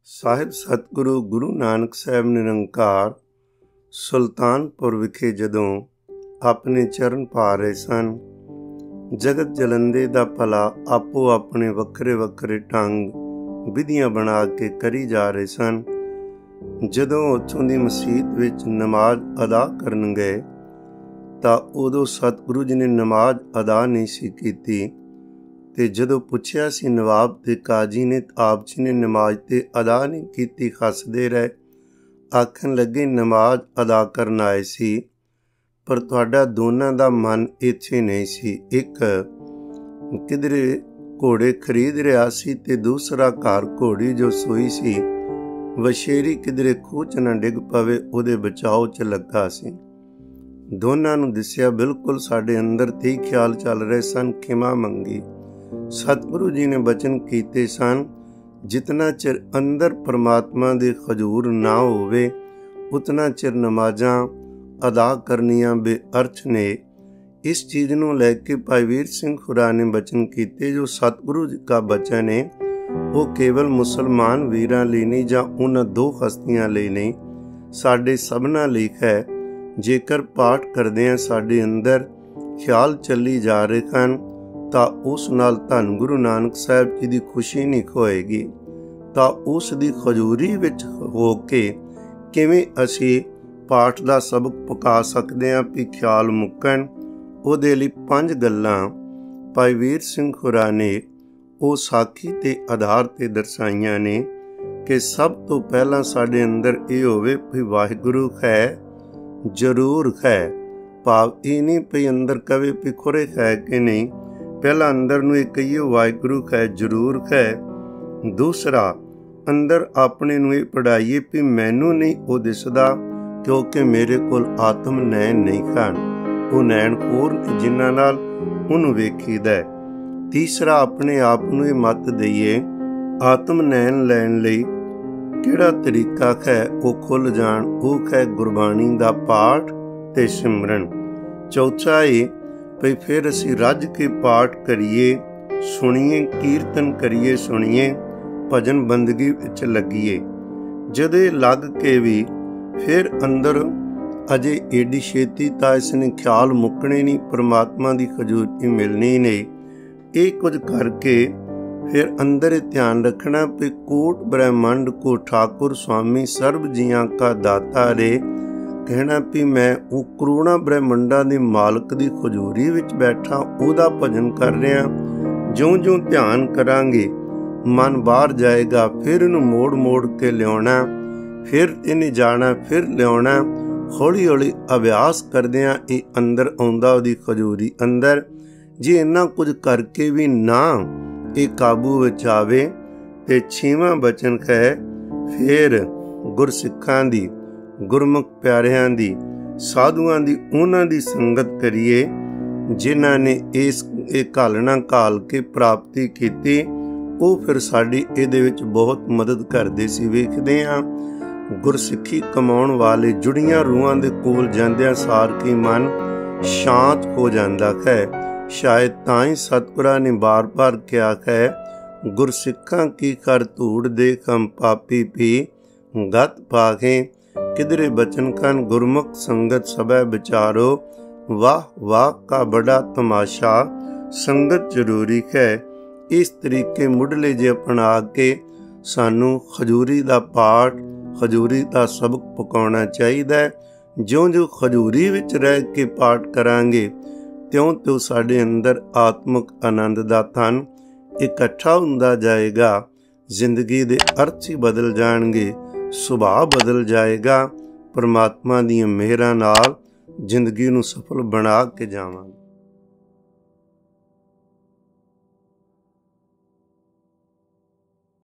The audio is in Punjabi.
ਸਾਹਿਬ ਸਤਿਗੁਰੂ ਗੁਰੂ ਨਾਨਕ ਸਾਹਿਬ ਨਿਰੰਕਾਰ ਸੁਲਤਾਨਪੁਰ ਵਿਖੇ ਜਦੋਂ ਆਪਣੇ ਚਰਨ ਪਾ ਰਹੇ ਸਨ, ਜਗਤ ਜਲੰਦੇ ਦਾ ਭਲਾ ਆਪੋ ਆਪਣੇ ਵੱਖਰੇ ਵੱਖਰੇ ਢੰਗ ਵਿਧੀਆਂ ਬਣਾ ਕੇ ਕਰੀ ਜਾ ਰਹੇ ਸਨ। ਜਦੋਂ ਉੱਥੋਂ ਦੀ ਮਸੀਤ ਵਿੱਚ ਨਮਾਜ਼ ਅਦਾ ਕਰਨ ਗਏ ਤਾਂ ਉਦੋਂ ਸਤਿਗੁਰੂ ਜੀ ਨੇ ਨਮਾਜ਼ ਅਦਾ ਨਹੀਂ ਸੀ ਕੀਤੀ। ਤੇ ਜਦੋਂ ਪੁੱਛਿਆ ਸੀ ਨਵਾਬ ਤੇ ਕਾਜੀ ਨੇ, ਆਪ ਜੀ ਨੇ ਨਮਾਜ਼ ਤੇ ਅਦਾ ਨਹੀਂ ਕੀਤੀ, ਹੱਸਦੇ ਰਹੇ। ਆਖਣ ਲੱਗੇ ਨਮਾਜ਼ ਅਦਾ ਕਰਨ ਆਏ ਸੀ, ਪਰ ਤੁਹਾਡਾ ਦੋਨਾਂ ਦਾ ਮਨ ਇੱਥੇ ਨਹੀਂ ਸੀ। ਇੱਕ ਕਿਧਰੇ ਘੋੜੇ ਖਰੀਦ ਰਿਹਾ ਸੀ ਤੇ ਦੂਸਰਾ ਘਰ ਘੋੜੀ ਜੋ ਸੋਈ ਸੀ ਵਸ਼ੇਰੀ ਕਿਧਰੇ ਖੂਹ 'ਚ ਨਾ ਡਿੱਗ ਪਵੇ ਉਹਦੇ ਬਚਾਓ 'ਚ ਲੱਗਾ ਸੀ। ਦੋਨਾਂ ਨੂੰ ਦਿਸਿਆ ਬਿਲਕੁਲ ਸਾਡੇ ਅੰਦਰ ਤੇ ਖਿਆਲ ਚੱਲ ਰਹੇ ਸਨ। ਖਿਮਾ ਮੰਗੀ। ਸਤਿਗੁਰੂ ਜੀ ਨੇ ਬਚਨ ਕੀਤੇ ਸਨ, ਜਿਤਨਾ ਚਿਰ ਅੰਦਰ ਪਰਮਾਤਮਾ ਦੇ ਹਜ਼ੂਰ ਨਾ ਹੋਵੇ ਉਤਨਾ ਚਿਰ ਨਮਾਜ਼ਾਂ ਅਦਾ ਕਰਨੀਆਂ ਬੇਅਰਥ ਨੇ। ਇਸ ਚੀਜ਼ ਨੂੰ ਲੈ ਕੇ ਭਾਈ ਵੀਰ ਸਿੰਘ ਹੁਰਾ ਨੇ ਬਚਨ ਕੀਤੇ, ਜੋ ਸਤਿਗੁਰੂ ਜੀ ਦਾ ਬਚਨ ਹੈ ਉਹ ਕੇਵਲ ਮੁਸਲਮਾਨ ਵੀਰਾਂ ਲਈ ਨਹੀਂ ਜਾਂ ਉਹਨਾਂ ਦੋ ਹਸਤੀਆਂ ਲਈ ਨਹੀਂ, ਸਾਡੇ ਸਭਨਾਂ ਲਈ ਹੈ। ਜੇਕਰ ਪਾਠ ਕਰਦੇ ਹਾਂ ਸਾਡੇ ਅੰਦਰ ਖਿਆਲ ਚੱਲੀ ਜਾ ਰਹੇ ਹਨ ਤਾਂ ਉਸ ਨਾਲ ਧੰਨ ਗੁਰੂ ਨਾਨਕ ਸਾਹਿਬ ਜੀ ਦੀ ਖੁਸ਼ੀ ਨਹੀਂ ਖੋਏਗੀ। ਤਾਂ ਉਸ ਦੀ ਹਜ਼ੂਰੀ ਵਿੱਚ ਹੋ ਕੇ ਕਿਵੇਂ ਅਸੀਂ ਪਾਠ ਦਾ ਸਬਕ ਪਕਾ ਸਕਦੇ ਹਾਂ ਵੀ ਖਿਆਲ ਮੁੱਕਣ। ਉਹਦੇ ਲਈ 5 ਗੱਲਾਂ ਭਾਈ ਵੀਰ ਸਿੰਘ ਹੁਰਾ ਨੇ ਉਹ ਸਾਖੀ ਦੇ ਆਧਾਰ ਤੇ ਦਰਸਾਈਆਂ ਨੇ ਕਿ ਸਭ ਤੋਂ ਪਹਿਲਾਂ ਸਾਡੇ ਅੰਦਰ ਇਹ ਹੋਵੇ ਵੀ ਵਾਹਿਗੁਰੂ ਹੈ, ਜ਼ਰੂਰ ਹੈ। ਭਾਵ ਇਹ ਨਹੀਂ ਵੀ ਅੰਦਰ ਕਵੇ ਵੀ ਖੁਰੇ ਹੈ ਕਿ ਨਹੀਂ, ਪਹਿਲਾਂ ਅੰਦਰ ਨੂੰ ਇਹ ਕਹੀਏ ਵਾਹਿਗੁਰੂ ਹੈ, ਜ਼ਰੂਰ ਹੈ। ਦੂਸਰਾ ਅੰਦਰ ਆਪਣੇ ਨੂੰ ਇਹ ਪੜਾਈਏ ਵੀ ਮੈਨੂੰ ਨਹੀਂ ਉਹ ਦਿਸਦਾ, ਕਿਉਂਕਿ ਮੇਰੇ ਕੋਲ ਆਤਮ ਨੈਣ ਨਹੀਂ ਹਨ, ਉਹ ਨੈਣ ਹੋਰ ਜਿਨ੍ਹਾਂ ਨਾਲ ਉਹਨੂੰ ਵੇਖੀਦਾ। ਤੀਸਰਾ ਆਪਣੇ ਆਪ ਨੂੰ ਇਹ ਮੱਤ ਦਈਏ ਆਤਮ ਨੈਣ ਲੈਣ ਲਈ ਕਿਹੜਾ ਤਰੀਕਾ ਹੈ ਉਹ ਖੁੱਲ੍ਹ ਜਾਣ, ਉਹ ਹੈ ਗੁਰਬਾਣੀ ਦਾ ਪਾਠ ਤੇ ਸਿਮਰਨ। ਚੌਥਾ ਇਹ ਭਈ ਫਿਰ ਅਸੀਂ ਰੱਜ ਕੇ ਪਾਠ ਕਰੀਏ, ਸੁਣੀਏ, ਕੀਰਤਨ ਕਰੀਏ, ਸੁਣੀਏ, ਭਜਨ ਬੰਦਗੀ ਵਿੱਚ ਲੱਗੀਏ। ਜਦੋਂ ਲੱਗ ਕੇ ਵੀ ਫਿਰ ਅੰਦਰ ਅਜੇ ਏਡੀ ਛੇਤੀ ਤਾਂ ਇਸ ਨੇ ਖਿਆਲ ਮੁੱਕਣੇ ਨਹੀਂ, ਪਰਮਾਤਮਾ ਦੀ ਹਜ਼ੂਰੀ ਮਿਲਣੀ ਨਹੀਂ। ਇਹ ਕੁਝ ਕਰਕੇ ਫਿਰ ਅੰਦਰ ਇਹ ਧਿਆਨ ਰੱਖਣਾ ਵੀ ਕੋਟ ਬ੍ਰਹਿਮੰਡ ਕੋ ਠਾਕੁਰ ਸੁਆਮੀ ਸਰਬ ਜੀਆਂ ਕਾ ਦਾਤਾ ਰੇ। ਕਹਿਣਾ ਵੀ ਮੈਂ ਉਹ ਕਰੋੜਾਂ ਬ੍ਰਹਿਮੰਡਾਂ ਦੇ ਮਾਲਕ ਦੀ ਹਜ਼ੂਰੀ ਵਿੱਚ ਬੈਠਾ ਉਹਦਾ ਭਜਨ ਕਰ ਰਿਹਾ। ਜਿਉਂ-ਜਿਉਂ ਧਿਆਨ ਕਰਾਂਗੇ ਮਨ ਬਾਹਰ ਜਾਏਗਾ, ਫਿਰ ਇਹਨੂੰ ਮੋੜ ਕੇ ਲਿਆਉਣਾ, ਫਿਰ ਇਹਨੇ ਜਾਣਾ, ਫਿਰ ਲਿਆਉਣਾ। ਹੌਲੀ ਹੌਲੀ ਅਭਿਆਸ ਕਰਦਿਆਂ ਇਹ ਅੰਦਰ ਆਉਂਦਾ ਉਹਦੀ ਹਜ਼ੂਰੀ ਅੰਦਰ। ਜੇ ਇੰਨਾ ਕੁਝ ਕਰਕੇ ਵੀ ਨਾ ਇਹ ਕਾਬੂ ਵਿੱਚ ਆਵੇ ਤੇ 6ਵਾਂ ਬਚਨ ਹੈ ਫਿਰ ਗੁਰਸਿੱਖਾਂ ਦੀ, ਗੁਰਮੁਖ ਪਿਆਰਿਆਂ ਦੀ, ਸਾਧੂਆਂ ਦੀ, ਉਹਨਾਂ ਦੀ ਸੰਗਤ ਕਰੀਏ ਜਿਨ੍ਹਾਂ ਨੇ ਇਹ ਘਾਲਣਾ ਘਾਲ ਕੇ ਪ੍ਰਾਪਤੀ ਕੀਤੀ। ਉਹ ਫਿਰ ਸਾਡੀ ਇਹਦੇ ਵਿੱਚ ਬਹੁਤ ਮਦਦ ਕਰਦੇ ਸੀ। ਵੇਖਦੇ ਹਾਂ ਗੁਰਸਿੱਖੀ ਕਮਾਉਣ ਵਾਲੇ ਜੁੜੀਆਂ ਰੂਹਾਂ ਦੇ ਕੋਲ ਜਾਂਦਿਆਂ ਸਾਰ ਕੀ ਮਨ ਸ਼ਾਂਤ ਹੋ ਜਾਂਦਾ ਹੈ। ਸ਼ਾਇਦ ਤਾਂ ਹੀ ਸਤਿਗੁਰਾਂ ਨੇ ਬਾਰ-ਬਾਰ ਕਿਹਾ ਹੈ, ਗੁਰਸਿੱਖਾਂ ਕੀ ਕਰ ਧੂੜ ਦੇ ਹਮ ਪਾਪੀ ਪੀ ਗਤ ਪਾਖੇ। ਕਿਧਰੇ ਬਚਨ ਕਨ ਗੁਰਮੁਖ ਸੰਗਤ ਸਭੈ ਵਿਚਾਰੋ, ਵਾਹ ਵਾਹ ਕਾ ਬੜਾ ਤਮਾਸ਼ਾ। ਸੰਗਤ ਜ਼ਰੂਰੀ ਹੈ। ਇਸ ਤਰੀਕੇ ਮੁੱਢਲੇ ਜੇ ਅਪਣਾ ਕੇ ਸਾਨੂੰ ਹਜ਼ੂਰੀ ਦਾ ਪਾਠ, ਹਜ਼ੂਰੀ ਦਾ ਸਬਕ ਪਕਾਉਣਾ ਚਾਹੀਦਾ ਹੈ। ਜਿਉਂ-ਜਿਉਂ ਹਜ਼ੂਰੀ ਵਿੱਚ ਰਹਿ ਕੇ ਪਾਠ ਕਰਾਂਗੇ ਤਿਉਂ-ਤਿਉਂ ਸਾਡੇ ਅੰਦਰ ਆਤਮਿਕ ਆਨੰਦ ਦਾ ਧਨ ਇਕੱਠਾ ਹੁੰਦਾ ਜਾਏਗਾ। ਜ਼ਿੰਦਗੀ ਦੇ ਅਰਥ ਹੀ ਬਦਲ ਜਾਣਗੇ, ਸੁਭਾਅ ਬਦਲ ਜਾਏਗਾ। ਪਰਮਾਤਮਾ ਦੀਆਂ ਮਿਹਰਾਂ ਨਾਲ ਜ਼ਿੰਦਗੀ ਨੂੰ ਸਫਲ ਬਣਾ ਕੇ ਜਾਵਾਂਗੇ।